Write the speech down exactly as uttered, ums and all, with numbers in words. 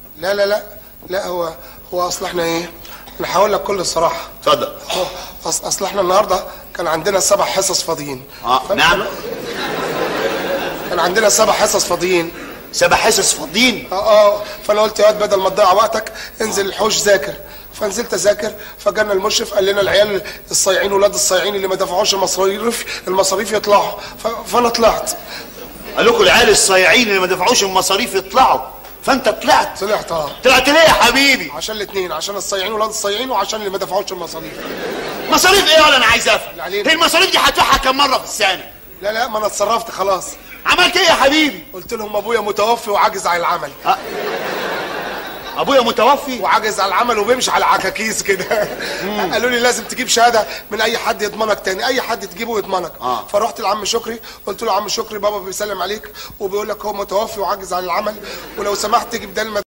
لا لا لا لا هو هو اصل احنا ايه، انا هقول لك كل الصراحه. اتفضل. اصل اصل احنا النهارده كان عندنا سبع حصص فاضيين. اه نعم. كان عندنا سبع حصص فاضيين. سبع حصص فاضيين؟ اه اه فانا قلت يا واد بدل ما تضيع وقتك انزل الحوش ذاكر. فنزلت اذاكر، فجانا المشرف قال لنا العيال الصايعين ولاد الصايعين اللي ما دفعوش المصاريف المصاريف يطلعوا. فانا طلعت. قال لكم العيال الصايعين اللي ما دفعوش المصاريف يطلعوا، فانت طلعت؟ طلعت. اه طلعت ليه يا حبيبي؟ عشان الاثنين، عشان الصايعين ولاد الصايعين وعشان اللي ما دفعوش المصاريف. مصاريف ايه ولا انا عايز افهم؟ هي المصاريف دي هدفعها كم مره في السنه؟ لا لا ما انا اتصرفت خلاص. عملت ايه يا حبيبي؟ قلت لهم ابويا متوفي وعاجز عن العمل. أه. ابويا متوفي وعاجز عن العمل وبيمشي على عكاكيز كده. قالوا لي لازم تجيب شهاده من اي حد يضمنك تاني، اي حد تجيبه يضمنك. آه. فرحت لعم شكري قلت له عم شكري بابا بيسلم عليك وبيقول لك هو متوفي وعاجز عن العمل، ولو سمحت تجيب ده